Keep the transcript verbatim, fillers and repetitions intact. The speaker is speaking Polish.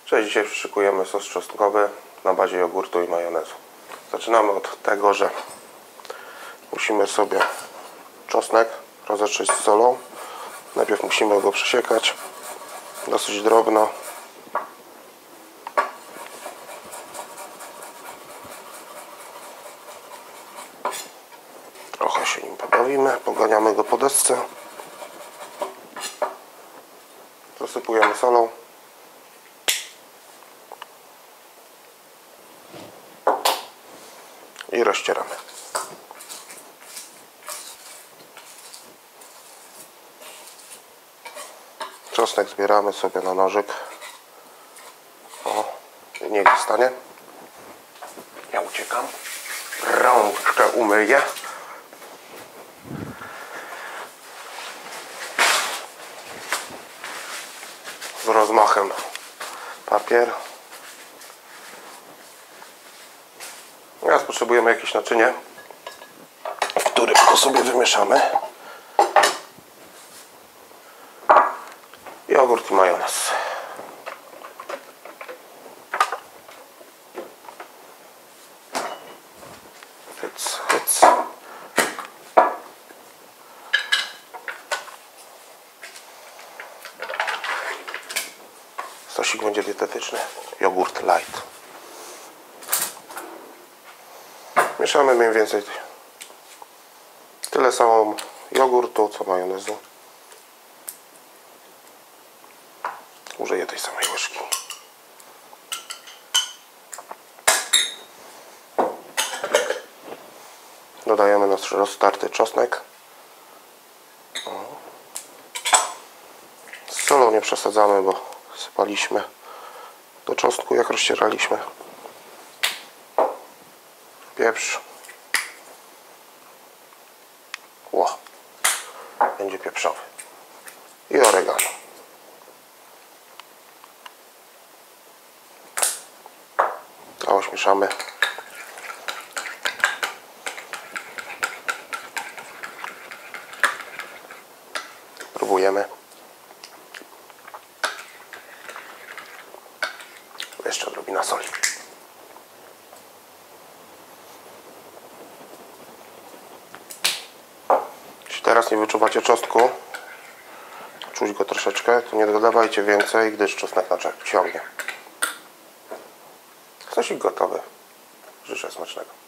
Cześć, dzisiaj przyszykuję sos czosnkowy na bazie jogurtu i majonezu. Zaczynamy od tego, że musimy sobie czosnek rozetrzeć z solą. Najpierw musimy go przesiekać dosyć drobno. Trochę się nim pobawimy, poganiamy go po desce. Zasypujemy solą. I rozcieramy. Czosnek zbieramy sobie na nożyk. O, niech zostanie. Ja uciekam. Rączkę umyję. Z rozmachem papier. Teraz potrzebujemy jakieś naczynie, w którym to sobie wymieszamy. Jogurt i majonez. Hyc, hyc. Sosik będzie dietetyczny. Jogurt light. Mieszamy mniej więcej tyle samo jogurtu, co majonezu. Użyję tej samej łyżki. Dodajemy nasz roztarty czosnek. Z solą nie przesadzamy, bo sypaliśmy do czosnku, jak rozcieraliśmy. Pieprz. Ło. Będzie pieprzowy. I oregano. Całość mieszamy. Próbujemy. Jeszcze odrobina soli. Jeśli teraz nie wyczuwacie czosnku, czuć go troszeczkę, to nie dodawajcie więcej, gdyż czosnek ciągnie. Sosik gotowy. Życzę smacznego.